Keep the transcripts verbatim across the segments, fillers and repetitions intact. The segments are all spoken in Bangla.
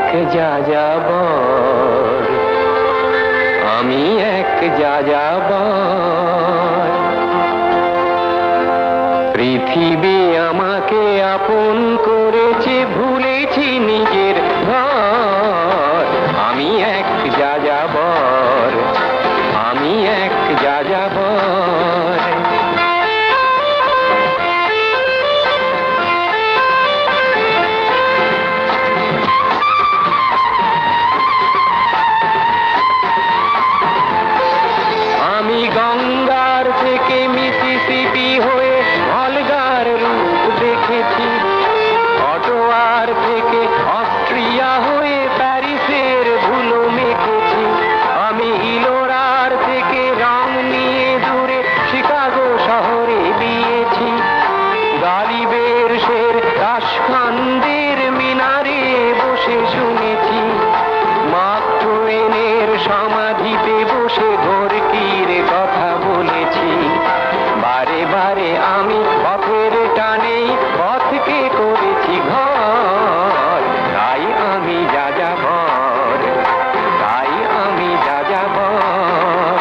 যাযাবর, আমি এক যাযাবর। পৃথিবী আমাকে আপন করেছে, ভুলেছি নিজের ঘর। আমি এক যাযাবর, আমি এক যাযাবর। আমি গঙ্গার থেকে মিসিসিপি হয়ে ভলগার রূপ দেখেছি, অটোয়ার থেকে অস্ট্রিয়া হয়ে প্যারিসের ধুলো মেখেছি। আমি ইলোরার থেকে রং নিয়ে দূরে শিকাগো শহরে বিয়েছি। গালিবের শের তাশখান্দের মিনারে বসে শুনেছি। মার্ক টুয়েনের সমাধিতে বসে গোর্কির কথা বলেছি। বারে বারে আমি পথের টানেই পথকে করেছি ঘর। তাই আমি যাযাবর, তাই আমি যাযাবর।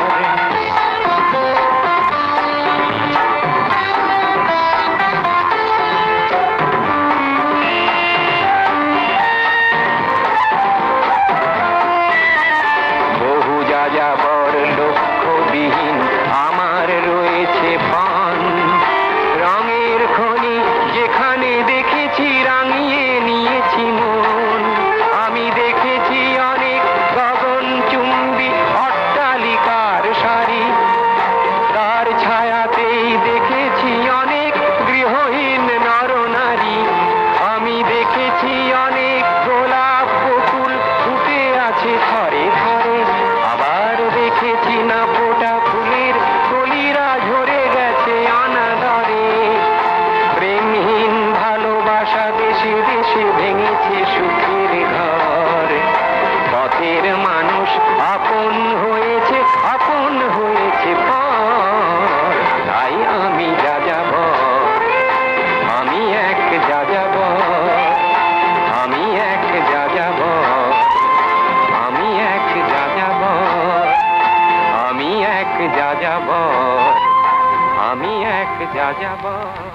বহু যাযাবর লক্ষ্যবিহীন আমার রয়েছে পান। রঙের খনি যেখানে দেখেছি রাঙিয়ে নিয়েছি মন। আমি দেখেছি অনেক গগনচুম্বী অট্টালিকার সারি, তার ছায়াতেই দেখেছি অনেক গৃহহীন নরনারী। আমি দেখেছি অনেক গোলাপ বকুল ফুটে আছে ঘরে ঘরে, আবার দেখেছি না ফোটা ফুলের কলিরা ঝরে গেছে অনাদরে। প্রেমহীন ভালোবাসা দেশে দেশে ভেঙেছে সুখের ঘর। পথের মানুষ আপন হয়েছে, আপন হয়েছে পর। তাই আমি যাযাবর, আমি এক যাযাবর, আমি এক যাযাবর, আমি এক যাযাবর, আমি এক যাযাবর, আমি এক যাযাবর।